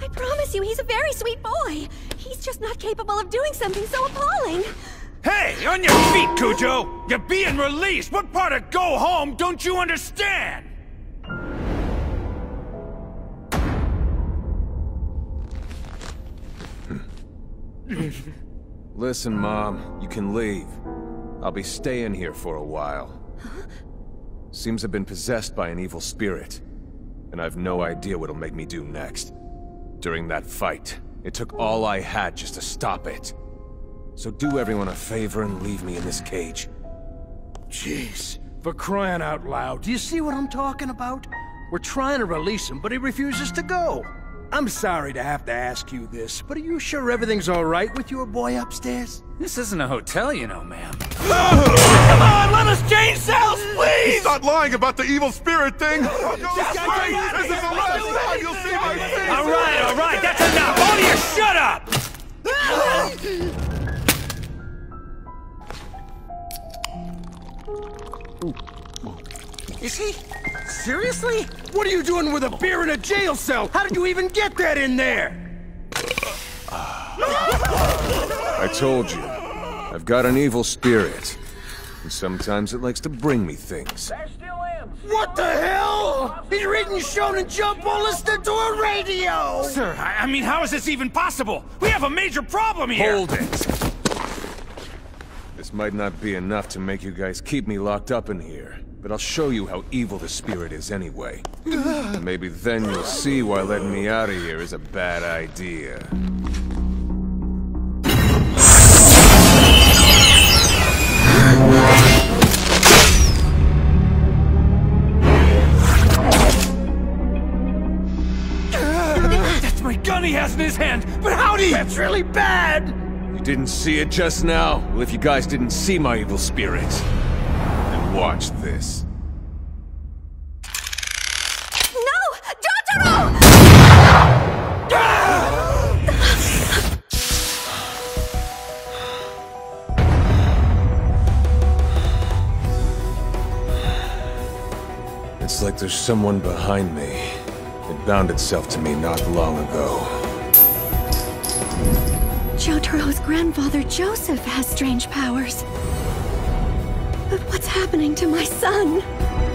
I promise you, he's a very sweet boy. He's just not capable of doing something so appalling. Hey, on your feet, Cujo! You're being released! What part of go home don't you understand? Listen, Mom, you can leave. I'll be staying here for a while. Seems I've been possessed by an evil spirit, and I've no idea what'll make me do next. During that fight, it took all I had just to stop it. So do everyone a favor and leave me in this cage. Jeez, for crying out loud, do you see what I'm talking about? We're trying to release him, but he refuses to go. I'm sorry to have to ask you this, but are you sure everything's all right with your boy upstairs? This isn't a hotel, you know, ma'am. Come on, let us change cells, please! He's not lying about the evil spirit thing! This is the last time you'll see my face! All right, that's enough! All of you, shut up! Is he? Seriously? What are you doing with a beer in a jail cell? How did you even get that in there? I told you, I've got an evil spirit. And sometimes it likes to bring me things. What the hell? He's reading Shonen Jump while listening to a radio! Sir, I mean, how is this even possible? We have a major problem here! Hold it! This might not be enough to make you guys keep me locked up in here, but I'll show you how evil the spirit is anyway. Maybe then you'll see why letting me out of here is a bad idea. That's my gun he has in his hand! But how'd he— That's really bad! You didn't see it just now? Well, if you guys didn't see my evil spirit, then watch this. No! Jotaro! It's like there's someone behind me. It bound itself to me not long ago. Jotaro's grandfather, Joseph, has strange powers. But what's happening to my son?